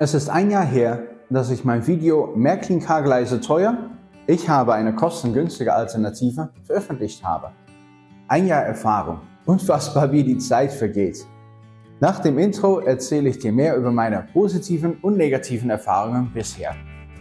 Es ist ein Jahr her, dass ich mein Video Märklin-K-Gleise teuer, ich habe eine kostengünstige Alternative veröffentlicht habe. Ein Jahr Erfahrung. Unfassbar, wie die Zeit vergeht. Nach dem Intro erzähle ich dir mehr über meine positiven und negativen Erfahrungen bisher.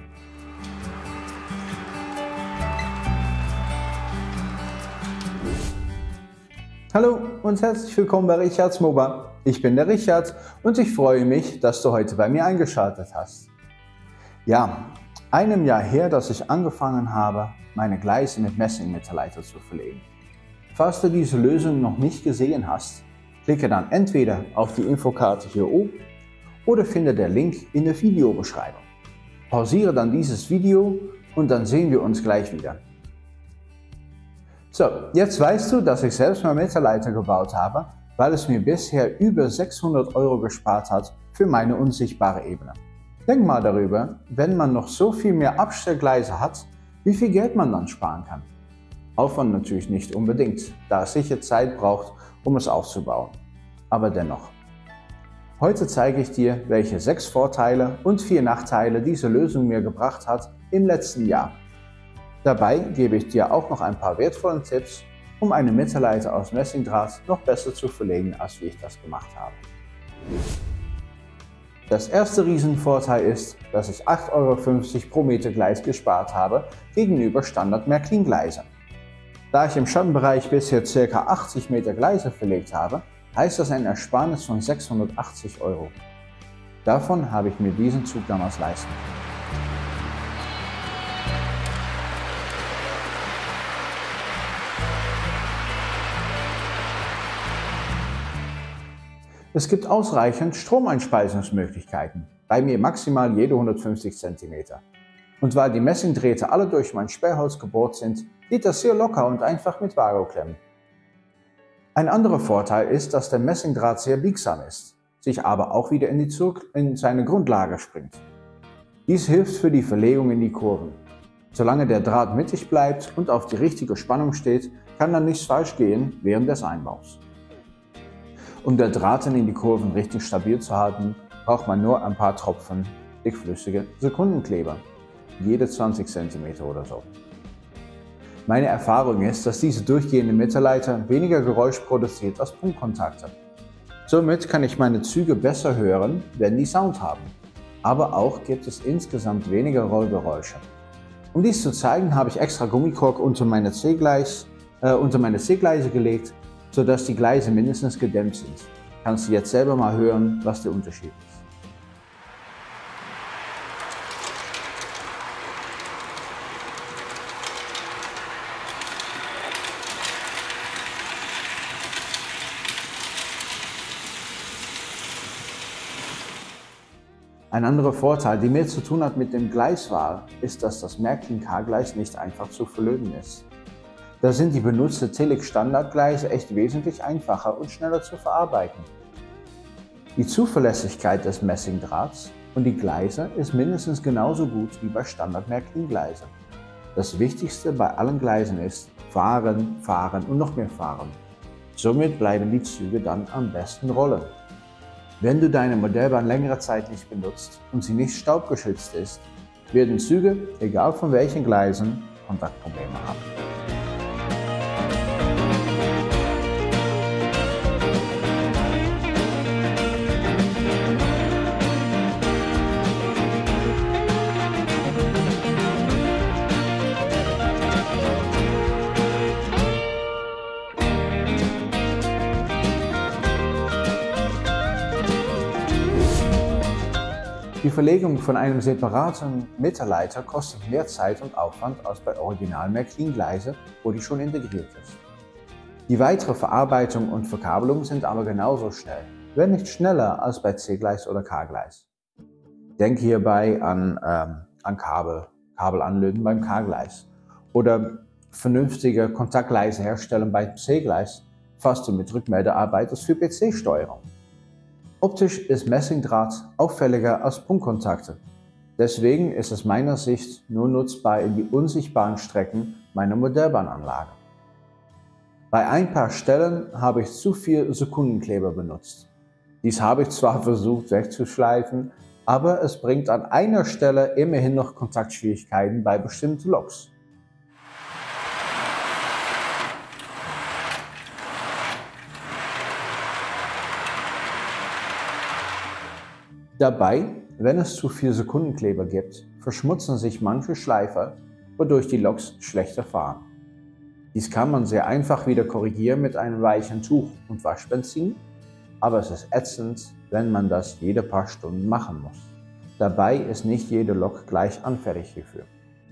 Hallo und herzlich willkommen bei Richards MOBA. Ich bin der Richard und ich freue mich, dass du heute bei mir eingeschaltet hast. Ja, einem Jahr her, dass ich angefangen habe, meine Gleise mit Messingmittelleiter zu verlegen. Falls du diese Lösung noch nicht gesehen hast, klicke dann entweder auf die Infokarte hier oben oder finde den Link in der Videobeschreibung. Pausiere dann dieses Video und dann sehen wir uns gleich wieder. So, jetzt weißt du, dass ich selbst mal Mittelleiter gebaut habe, weil es mir bisher über 600 € gespart hat für meine unsichtbare Ebene. Denk mal darüber, wenn man noch so viel mehr Abstellgleise hat, wie viel Geld man dann sparen kann. Aufwand natürlich nicht unbedingt, da es sicher Zeit braucht, um es aufzubauen. Aber dennoch. Heute zeige ich dir, welche 6 Vorteile und 4 Nachteile diese Lösung mir gebracht hat im letzten Jahr. Dabei gebe ich dir auch noch ein paar wertvolle Tipps, um eine Mittelleiter aus Messingdraht noch besser zu verlegen, als wie ich das gemacht habe. Das erste Riesenvorteil ist, dass ich 8,50 € pro Meter Gleis gespart habe gegenüber Standard-Märklin-Gleisen. Da ich im Schattenbereich bisher ca. 80 Meter Gleise verlegt habe, heißt das ein Ersparnis von 680 €. Davon habe ich mir diesen Zug damals leisten können. Es gibt ausreichend Stromeinspeisungsmöglichkeiten, bei mir maximal jede 150 cm. Und weil die Messingdrähte alle durch mein Sperrholz gebohrt sind, geht das sehr locker und einfach mit Vakuumklemmen. Ein anderer Vorteil ist, dass der Messingdraht sehr biegsam ist, sich aber auch wieder in seine Grundlage springt. Dies hilft für die Verlegung in die Kurven. Solange der Draht mittig bleibt und auf die richtige Spannung steht, kann dann nichts falsch gehen während des Einbaus. Um der Draht in die Kurven richtig stabil zu halten, braucht man nur ein paar Tropfen dickflüssige Sekundenkleber, jede 20 cm oder so. Meine Erfahrung ist, dass diese durchgehende Mittelleiter weniger Geräusch produziert als Punktkontakte. Somit kann ich meine Züge besser hören, wenn die Sound haben. Aber auch gibt es insgesamt weniger Rollgeräusche. Um dies zu zeigen, habe ich extra Gummikork unter meine C-Gleise gelegt, sodass die Gleise mindestens gedämmt sind. Kannst du jetzt selber mal hören, was der Unterschied ist. Ein anderer Vorteil, der mehr zu tun hat mit dem Gleiswahl, ist, dass das Märklin-K-Gleis nicht einfach zu verlöten ist. Da sind die benutzten Telex-Standardgleise echt wesentlich einfacher und schneller zu verarbeiten. Die Zuverlässigkeit des Messingdrahts und die Gleise ist mindestens genauso gut wie bei Standard-Märklin-Gleise. Das Wichtigste bei allen Gleisen ist fahren, fahren und noch mehr fahren. Somit bleiben die Züge dann am besten rollen. Wenn du deine Modellbahn längere Zeit nicht benutzt und sie nicht staubgeschützt ist, werden Züge, egal von welchen Gleisen, Kontaktprobleme haben. Die Verlegung von einem separaten Mittelleiter kostet mehr Zeit und Aufwand als bei Original-Märklin-Gleise, wo die schon integriert ist. Die weitere Verarbeitung und Verkabelung sind aber genauso schnell, wenn nicht schneller als bei C-Gleis oder K-Gleis. Denke hierbei an Kabelanlöten beim K-Gleis oder vernünftige Kontaktgleise herstellen bei C-Gleis, falls du mit Rückmelder arbeitest für PC-Steuerung. Optisch ist Messingdraht auffälliger als Punktkontakte. Deswegen ist es meiner Sicht nur nutzbar in die unsichtbaren Strecken meiner Modellbahnanlage. Bei ein paar Stellen habe ich zu viel Sekundenkleber benutzt. Dies habe ich zwar versucht wegzuschleifen, aber es bringt an einer Stelle immerhin noch Kontaktschwierigkeiten bei bestimmten Loks. Dabei, wenn es zu viel Sekundenkleber gibt, verschmutzen sich manche Schleifer, wodurch die Loks schlechter fahren. Dies kann man sehr einfach wieder korrigieren mit einem weichen Tuch und Waschbenzin, aber es ist ätzend, wenn man das jede paar Stunden machen muss. Dabei ist nicht jede Lok gleich anfällig hierfür.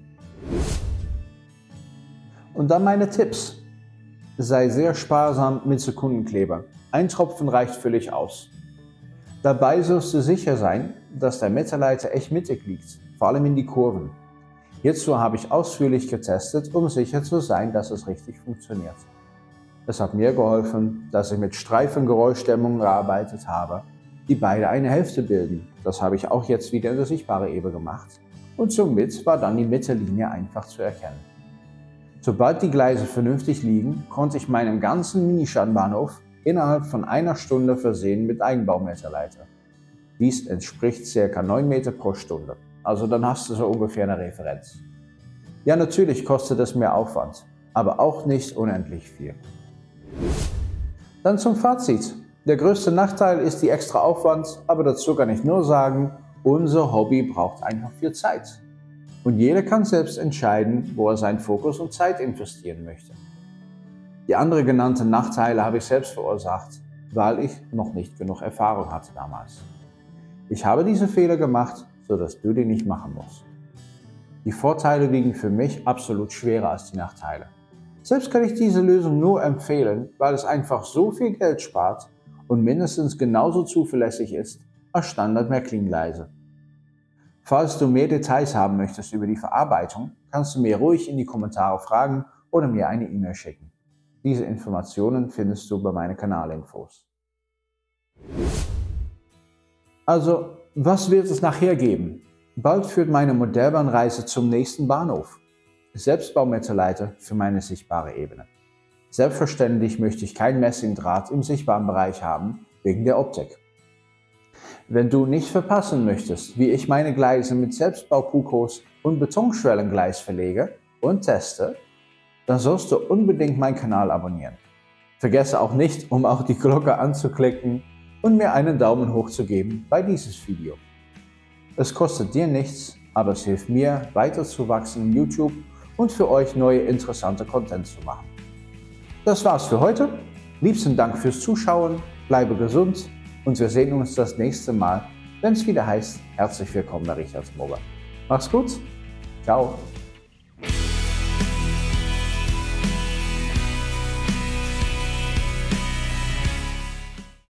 Und dann meine Tipps. Sei sehr sparsam mit Sekundenkleber. Ein Tropfen reicht völlig aus. Dabei sollst du sicher sein, dass der Mittelleiter echt mittig liegt, vor allem in die Kurven. Hierzu habe ich ausführlich getestet, um sicher zu sein, dass es richtig funktioniert. Es hat mir geholfen, dass ich mit Streifengeräuschdämmungen gearbeitet habe, die beide eine Hälfte bilden. Das habe ich auch jetzt wieder in der sichtbaren Ebene gemacht und somit war dann die Mittellinie einfach zu erkennen. Sobald die Gleise vernünftig liegen, konnte ich meinen ganzen Minischanbahnhof innerhalb von einer Stunde versehen mit Einbaumeterleiter. Dies entspricht ca. 9 Meter pro Stunde, also dann hast du so ungefähr eine Referenz. Ja, natürlich kostet es mehr Aufwand, aber auch nicht unendlich viel. Dann zum Fazit. Der größte Nachteil ist die extra Aufwand, aber dazu kann ich nur sagen, unser Hobby braucht einfach viel Zeit. Und jeder kann selbst entscheiden, wo er seinen Fokus und Zeit investieren möchte. Die anderen genannten Nachteile habe ich selbst verursacht, weil ich noch nicht genug Erfahrung hatte damals. Ich habe diese Fehler gemacht, sodass du die nicht machen musst. Die Vorteile wiegen für mich absolut schwerer als die Nachteile. Selbst kann ich diese Lösung nur empfehlen, weil es einfach so viel Geld spart und mindestens genauso zuverlässig ist als Standard-Märklin-Gleise. Falls du mehr Details haben möchtest über die Verarbeitung, kannst du mir ruhig in die Kommentare fragen oder mir eine E-Mail schicken. Diese Informationen findest du bei meinen Kanalinfos. Also, was wird es nachher geben? Bald führt meine Modellbahnreise zum nächsten Bahnhof. Selbstbaumeterleiter für meine sichtbare Ebene. Selbstverständlich möchte ich kein Messingdraht im sichtbaren Bereich haben, wegen der Optik. Wenn du nicht verpassen möchtest, wie ich meine Gleise mit Selbstbau-Pukos und Betonschwellengleis verlege und teste, dann sollst du unbedingt meinen Kanal abonnieren. Vergesse auch nicht, um auch die Glocke anzuklicken und mir einen Daumen hoch zu geben bei dieses Video. Es kostet dir nichts, aber es hilft mir, weiter zu wachsen in YouTube und für euch neue interessante Content zu machen. Das war's für heute. Liebsten Dank fürs Zuschauen, bleibe gesund und wir sehen uns das nächste Mal, wenn es wieder heißt, herzlich willkommen bei Richard Mober. Mach's gut, ciao.